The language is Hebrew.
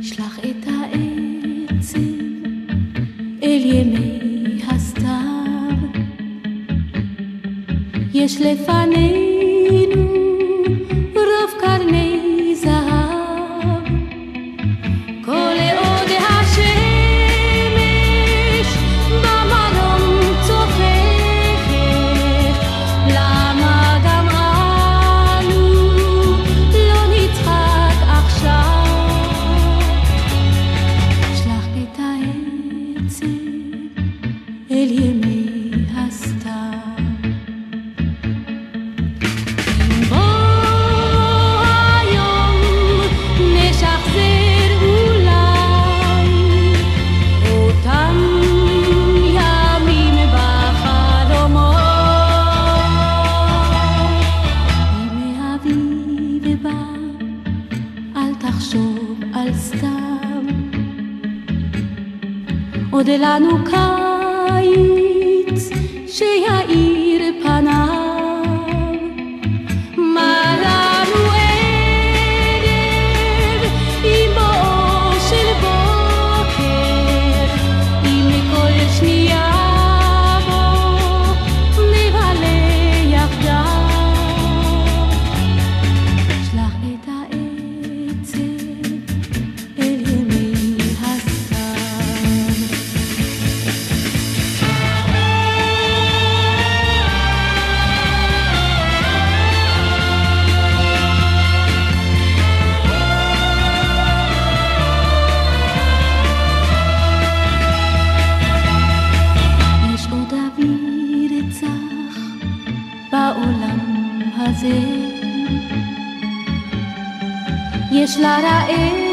שלח את העצב אל ימי הסתיו, יש לפנינו רוב קרני זהב, כל עוד השמש במרום צוחקת, למה גם אנו לא נצחק עכשיו? שלח את העצב אל ימי הסתיו. על סתם עוד לנו קיץ שיאיר פניו, מה לנו ערב עם בואו של בוקר, אם מכל שנייה בו נבלה יחדיו. שלח את העצב אל ימי הסתיו. יש עוד אוויר צח בעולם הזה, יש לה רעב